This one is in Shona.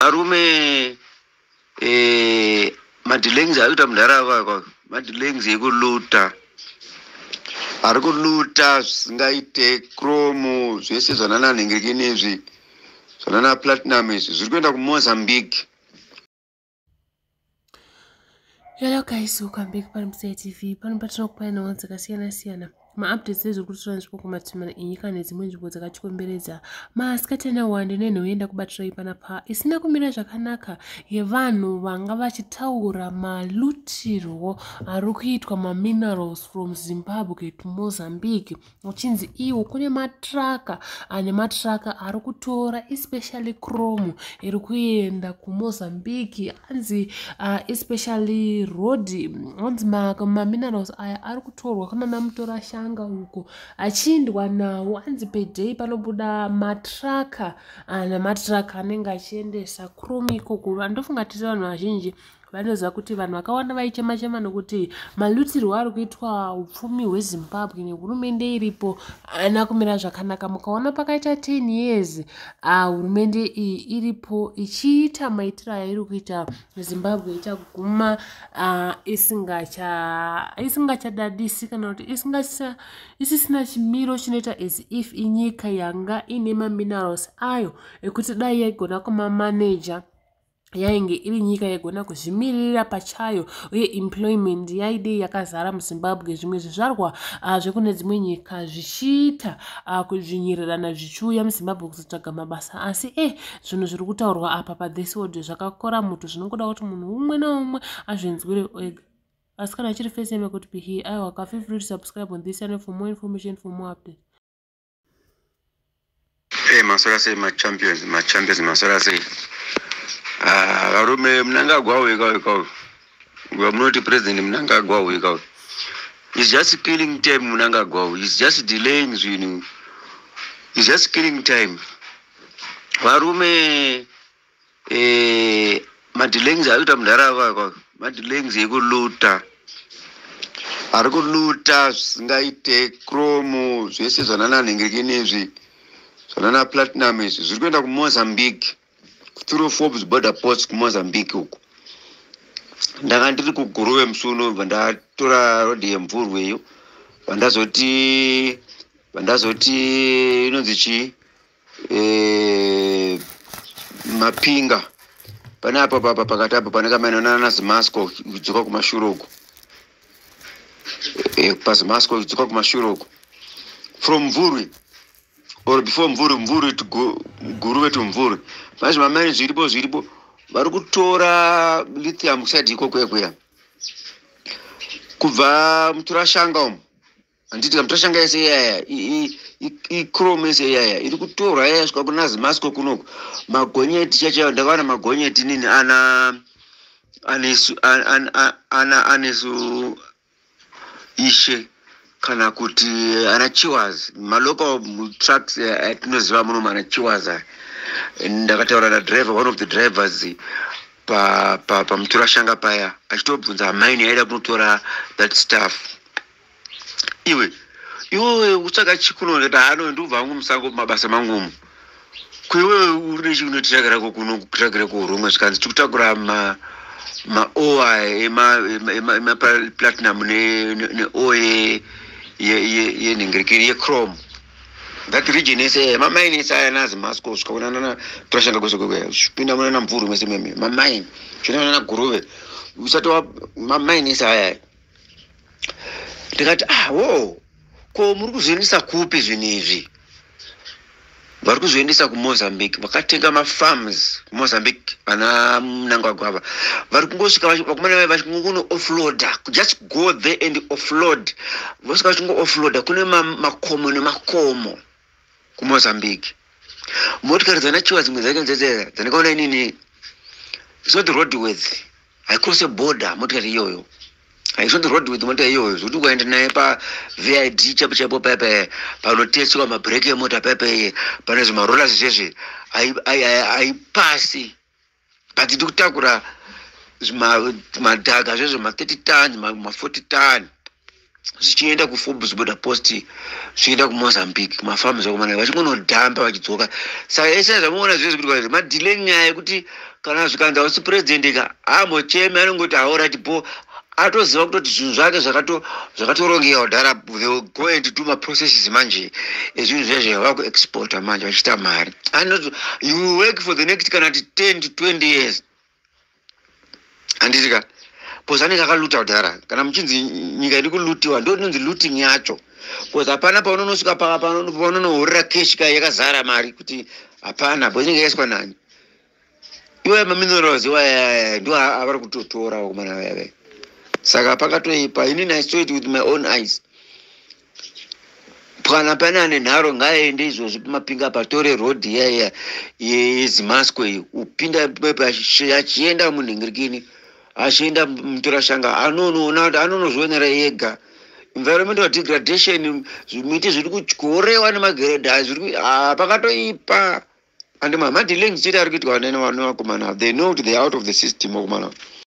arume madilings ayuta mndarawa kwa madilings ekuluta arikuluta singaite chromo zvese zvanana nhengekenezvi zvanana platinum izvi zviri kuenda kuMozambique. Hello guys, welcome back to Inzwai TV. Pano patinokupai nawo dzakasiyana-siyana. Ma-updates ezviri kutoraniswa kumatumana enyika nedzimwe nzvimbo dzakachikomberedza. Masikati wande nenhooenda kubatirai panapa isina kumira zvakanaka yevanhu vanga vachitaura malutirwo ari kuitwa maminerals from Zimbabwe to Mozambique. Uchinzi iwo kune matraka ane matraka ari kutora especially chrome iri kuenda kuMozambique, anzi especially road, anzi maminerals aya ari kutorwa kana namutora shanga uko achiendwa nawo, anzi per day panobuda matraka ana matraka anenge achiendesa chrome ikoko. Ndofunga kuti vanhu vazhinji vanoziva kuti vanhu vakawanda vaichema-chema nokuti malutirwo ari kuitwa upfumi hweZimbabwe nehurumende iripo ana kumira zvakanaka. Mukaona pakaita 10 years hurumende iyi iripo ichiita maitiro airi kuita Zimbabwe ichaguma isingachadadisi kana kuti isisina chimiro chinoita as if inyika yanga ine maminerals ayo ekuti dai yaigona kumamanager yainge iri nyika yaigona kuzvimirira pachayo, uye employment yaide yakazara muZimbabwe. Zvimwe zvizvarwa zvekune dzimwe nyika zvichiita kuzvinyirirana zvichiuya muZimbabwe kuzotsvaga mabasa, asi zvinhu zviri kutaurwa apa pathis world zvakakora muto, zvinongoda kuti munhu umwe naumwe azvinzwire ega. Asi kana chiri first time kuti be here, feel free to subscribe on this channel for more information, for more updates. Masora sei champions masora sei. Varume Mnangagwa weka. We are not president Mnangagwa weka. He's just killing time. Mnangagwa is just delaying zwinu. He's just killing time. Varume madilings ayuta mndarawa kwa madilings ekuluta arikuluta singaite chromo zvese zvanana nhengekenezvi zvanana platinum izvi zviri kuenda kuMozambique through Forbes border posts kuMozambique uko. Ndanga ndiri kuguruve musuno vandatora rodhi yemvurweyo vandazoti inonzi chi mapinga pane apa pakati apa pane kamainonana naZimasco kudzoka kumashure uko. PaZimasco kudzoka kumashure uko from Mvurwe or before Mvurwe to Guruve to Mvurwe. Manje mamani zviripo vari kutora lithium kusadi ikoko ekweya kubva muturashanga umu. Handiti muturashanga yese yaya chrome yese yaya iri kutorwa yasvika kuna Zimasco kunoko. Magonyeti chacho ndakaona magonyeti nini anesu ishe kana kuti ana chiwazi malocal trucks atinoziva muno ana chiwazi. Ndakataura nadriver, one of the drivers pamuturashanga paya achitobvunza maini yaida kunotora that stuff. Iwe utsvaka chikuno kuti ndobva hangu musango mabasa mangu kwewe uri nechikunotirakira kuno kutirakira kuhurumwe zvikanzi tikutakura maoa emaplatinum neoa yenhengerekeni yechrome. That region is mamaini saya naZimasco zvikaonana turashanga kwese kwekweya zvipinda muna Mvurwe mese meme mamaini zvinoona na Guruve usati mamaini saya. Ndikati ko muri kuzviendesa kupi zvinhu izvi? Vari kuzviendesa kuMozambique. Vakatenga mafarms kuMozambique vana Mnangagwa ava vari kungosvika vakomana vachingono offloader, just go there and offload. Vosvika vachingo offloader kune makomo nemakomo kuMozambique. Motikari dzanachiwa dzimwe dzakanzedzera dzandakaona inini, it's not the roadworthy. Haicross a border motikari iyoyo. Haisvo the roadworthy motikari iyoyo zvokuti ukaenda naye paVID chapo paya panoteswa mabhireki emota paya pane zvimarollers izvezvi haipasi. But tiri kutakura madhaga zvezvo ma30 tons ma40 tons zvichienda kuForbes border post zvichienda kuMozambique mafarms akomana vachingonodhamba vachidzoka. Saka ese zvamuona zvese kuti madelay nyaya yekuti kana zvikanzi hausi president ka ambocheme anongoti alright bo atoziva kutoti zvinhu zvake zvakatorongewa kudhara. They will go and do processes manje ezvinhu zvezve vakuexporta manje vachiita mari. And you will work for the next kana 10 to 20 years. Anditi ka because anenge akaluta kudhara. Kana muchinzi nyika iri kulutiwa ndo inonzi looting yacho. Because hapana paunonosvika paunonohorera cash ka yakazara mari kuti hapana bo inenge yaiswa nani. Iwe maminerals ndo avari kutotora kumana wewe. Saka pakatoipa inini I saw it with my own eyes. Kana pana nenharo ngaende izvozvo pamapinga patore road yezimaskwe upinda achienda munhingirikini achienda mutorashanga anonoona kuti anonozvionera ega. Environmental degradation zvimiti zviri kuchorewa nemageredha pakatoipa. And my dealing state are good. They know they are out of the system.